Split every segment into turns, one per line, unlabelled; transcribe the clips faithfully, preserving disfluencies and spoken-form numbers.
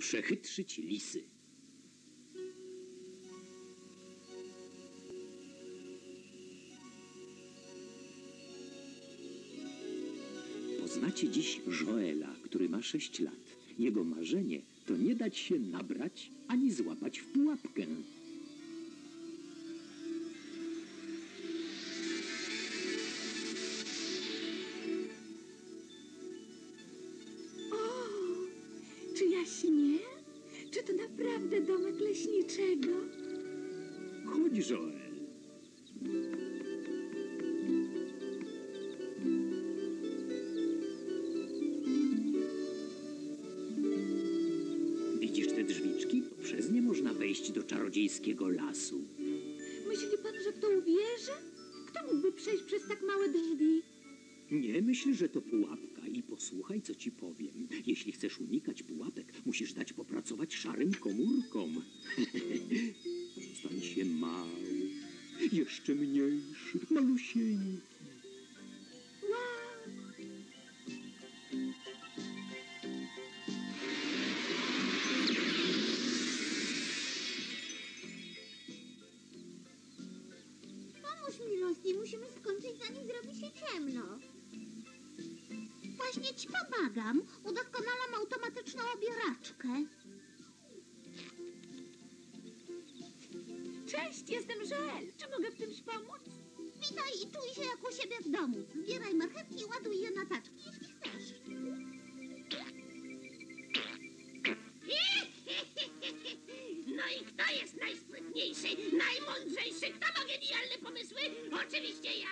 przechytrzyć lisy. Poznacie dziś Joela, który ma sześć lat. Jego marzenie to nie dać się nabrać ani złapać w pułapkę.
Czy ja śnię? Czy to naprawdę domek leśniczego?
Chodź, Joel. Widzisz te drzwiczki? Przez nie można wejść do czarodziejskiego lasu.
Myśli pan, że w to uwierzy? Kto mógłby przejść przez tak małe drzwi?
Nie myśl, że to pułapka i posłuchaj, co ci powiem. Jeśli chcesz unikać pułapek, musisz dać popracować szarym komórkom. Stań się mały, jeszcze mniejszy, malusieńki.
Wow!
Pomóż mi, Rosti, musimy skończyć, zanim zrobi się ciemno. Właśnie ci pomagam. Udoskonalam automatyczną obieraczkę.
Cześć, jestem Joel. Czy mogę w czymś pomóc?
Witaj i czuj się jak u siebie w domu. Zbieraj marchewki i ładuj je na taczki, jeśli chcesz.
No i kto jest najsprytniejszy, najmądrzejszy? Kto ma genialne pomysły? Oczywiście ja!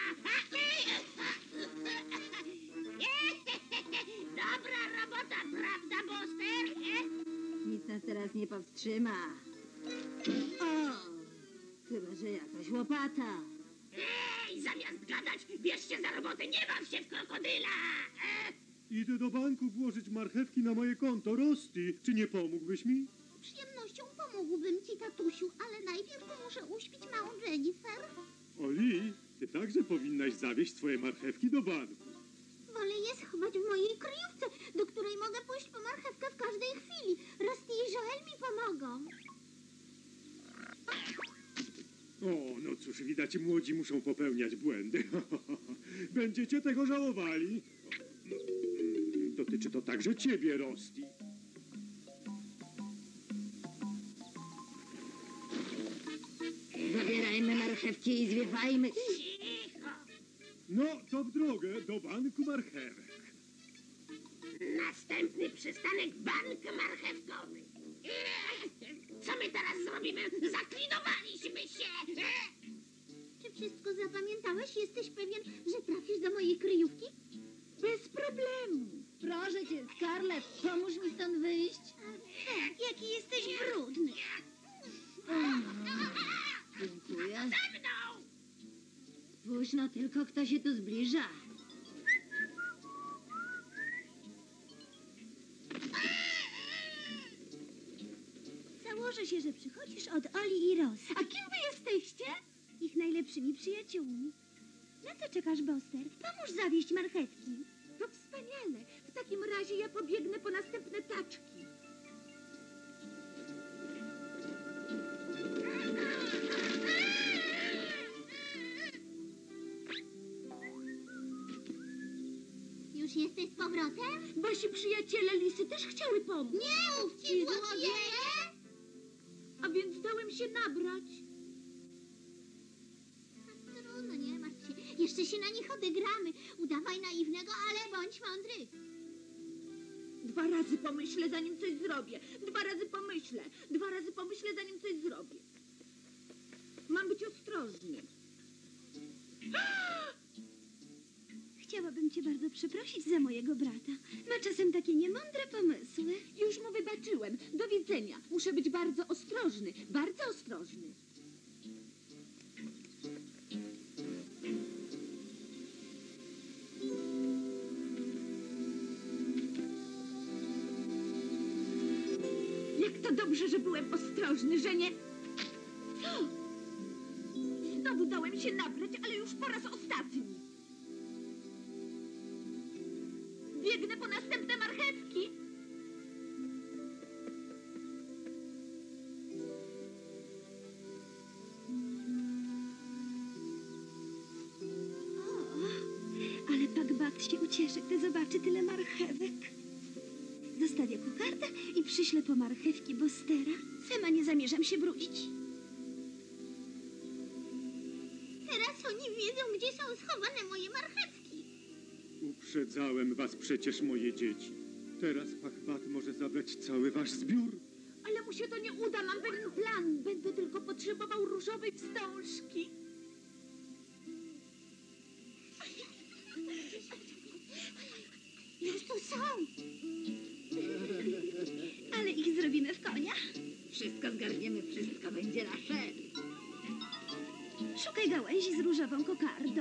Dobra robota, prawda, Buster?
Nic nas teraz nie powstrzyma. O! Chyba, że jakaś łopata.
Ej, zamiast gadać, bierzcie za robotę, nie baw się w krokodyla!
Idę do banku włożyć marchewki na moje konto. Rosti, czy nie pomógłbyś mi?
Z przyjemnością pomógłbym ci, tatusiu, ale najpierw muszę uśpić małą Jennifer.
Oli, ty także powinnaś zawieźć swoje marchewki do banku.
Wolę je schować w mojej kryjówce, do której mogę pójść po marchewkę w każdej chwili. Rosti i Joel mi pomogą.
O, no cóż, widać, młodzi muszą popełniać błędy. Będziecie tego żałowali. Dotyczy to także ciebie, Rosti.
Zabierajmy marchewki i zwiewajmy.
Cicho!
No, to w drogę do banku marchewek.
Następny przystanek, bank marchewkowy. Ech, co my teraz zrobimy? Zaklinowaliśmy się! Ech.
Czy wszystko zapamiętałeś? Jesteś pewien, że trafisz do mojej kryjówki?
Bez problemu.
Proszę cię, Scarlett, pomóż mi stąd wyjść.
Jaki jesteś brudny.
Dziękuję.
Ze mną!
Spójrz no tylko, kto się tu zbliża.
Założę się, że przychodzisz od Oli i Ros.
A kim wy jesteście?
Ich najlepszymi przyjaciółmi. Na co czekasz, Buster? Pomóż zawieźć marchewki.
To wspaniale. W takim razie ja pobiegnę po następne taczki.
Już jesteś z powrotem?
Wasi przyjaciele lisy też chciały pomóc.
Nie mów ci, złodzieje!
A więc dałem się nabrać.
Trudno, nie martw się. Jeszcze się na nich odegramy. Udawaj naiwnego, ale bądź mądry.
Dwa razy pomyślę, zanim coś zrobię. Dwa razy pomyślę. Dwa razy pomyślę, zanim coś zrobię. Mam być ostrożny.
Chciałabym cię bardzo przeprosić za mojego brata. Ma czasem takie niemądre pomysły.
Już mu wybaczyłem. Do widzenia. Muszę być bardzo ostrożny. Bardzo ostrożny. Jak to dobrze, że byłem ostrożny, że nie... Co? Znowu dałem się nabrać, ale już po raz ostatni. Biegnę po następne marchewki. Norbert się ucieszy, gdy zobaczy tyle marchewek. Zostawię kokardę i przyślę po marchewki Bostera. Sama nie zamierzam się brudzić.
Teraz oni wiedzą, gdzie są schowane moje marchewki.
Uprzedzałem was przecież, moje dzieci. Teraz Pachbat może zabrać cały wasz zbiór.
Ale mu się to nie uda, mam pewien plan. Będę tylko potrzebował różowej wstążki.
Już tu są.
Ale ich zrobimy w konia.
Wszystko zgarniemy, wszystko będzie nasze.
Szukaj gałęzi z różową kokardą.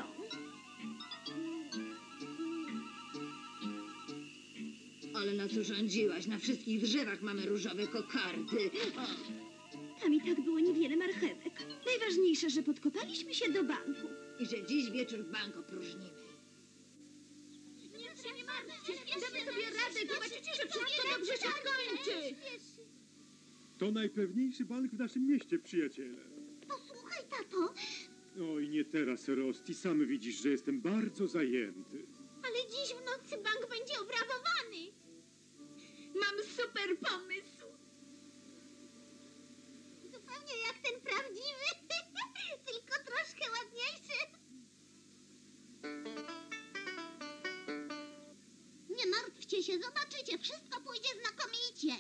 Ale nas urządziłaś, na wszystkich drzewach mamy różowe kokardy. O,
Tam i tak było niewiele marchewek. Najważniejsze, że podkopaliśmy się do banku.
i że dziś wieczór bank opróżnimy.
Nie się nie martwcie,
Damy sobie radę, zobaczycie, że wszystko dobrze się skończy.
To najpewniejszy bank w naszym mieście, przyjaciele.
Posłuchaj, tato,
Oj, nie teraz, Rosti. Sam widzisz, że jestem bardzo zajęty.
ale dziś w nocy bank będzie obrabowany.
Mam super pomysł.
Zupełnie jak ten prawdziwy, tylko troszkę ładniejszy. Nie martwcie się, zobaczycie, wszystko pójdzie znakomicie.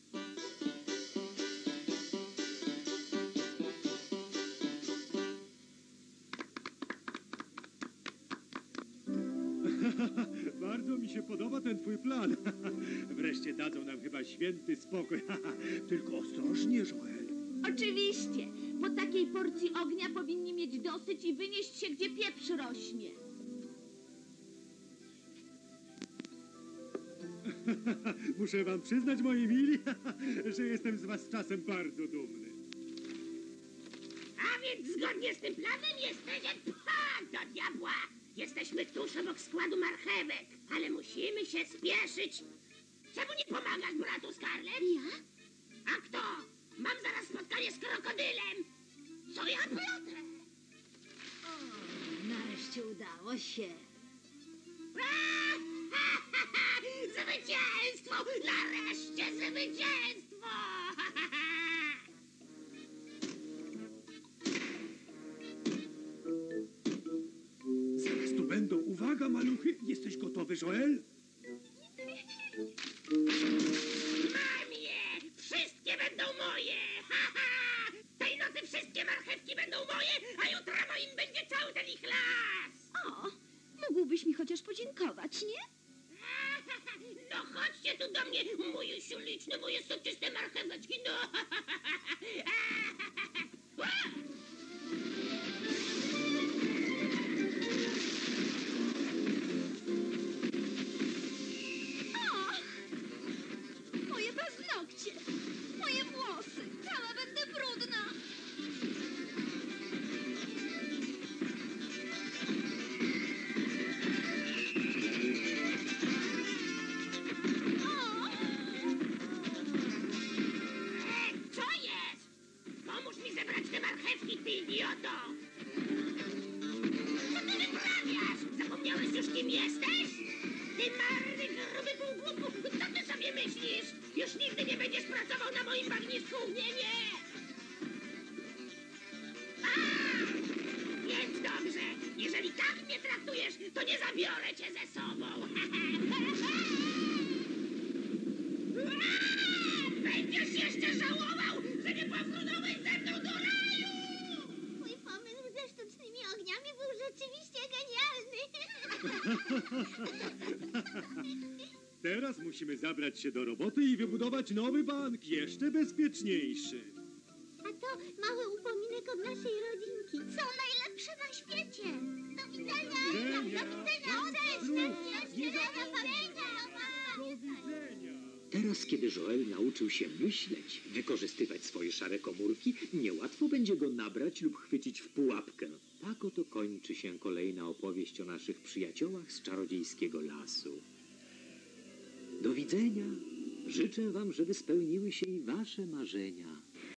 Bardzo mi się podoba ten twój plan. Wreszcie dadzą nam chyba święty spokój. Tylko ostrożnie, Joel.
Oczywiście. Po takiej porcji ognia powinni mieć dosyć i wynieść się, gdzie pieprz rośnie.
Muszę wam przyznać, moi mili, że jestem z was czasem bardzo dumny.
A więc zgodnie z tym planem jesteśmy... Ha, do diabła! Jesteśmy tuż obok składu marchewek, ale musimy się spieszyć. Czemu nie pomagasz bratu Scarlett?
Ja?
A kto? Mam zaraz spotkanie z krokodylem. Co ja plotę?
O, nareszcie udało się.
A, ha, ha, ha, zwycięstwo! Nareszcie zwycięstwo! Ha, ha, ha.
Zaraz tu będą. Uwaga, maluchy. Jesteś gotowy, Joel?
Mam je! Wszystkie będą moje! Ha, ha! Tej nocy wszystkie marchewki będą moje, a jutro moim będzie cały ten ich las!
O, mógłbyś mi chociaż podziękować, nie?
Ha, ha, ha. No chodźcie tu do mnie, moje śliczne, moje soczyste marcheweczki, no! Ha, ha, ha, ha. Ha, ha, ha. A!
Ach! Moje paznokcie! Moje włosy! Cała będę brudna! O!
E, co jest? Pomóż mi zebrać te marchewki, ty idioto! Co ty wyprawiasz? Zapomniałeś już, kim jesteś? Ty marny, gruby półgłupku, co ty sobie myślisz? Już nigdy nie będziesz pracował na moim bagnisku, nie, nie! A! Więc dobrze, jeżeli tak mnie traktujesz, to nie zabiorę cię ze sobą. A! Będziesz jeszcze żałował, że nie powróciłeś ze mną do raju!
Mój pomysł ze sztucznymi ogniami był rzeczywiście genialny.
Teraz musimy zabrać się do roboty i wybudować nowy bank, jeszcze bezpieczniejszy.
A to mały upominek od naszej rodzinki. Są najlepsze na świecie. Do widzenia.
Widzenia.
Do widzenia. Cześć.
Zdrów.
Do
Nie
widzenia.
zapomnij.
Pa.
Do widzenia.
Teraz, kiedy Joel nauczył się myśleć, wykorzystywać swoje szare komórki, niełatwo będzie go nabrać lub chwycić w pułapkę. Tak oto kończy się kolejna opowieść o naszych przyjaciołach z czarodziejskiego lasu. Do widzenia. Życzę wam, żeby spełniły się i wasze marzenia.